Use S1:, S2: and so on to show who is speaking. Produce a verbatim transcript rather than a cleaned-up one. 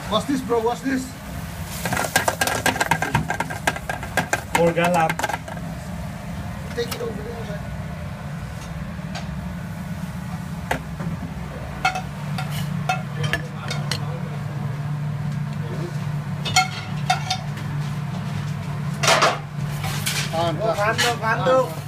S1: Watch this, bro. Watch this.
S2: More galap.
S1: Take it over there, man.
S2: Kantuk, kantuk.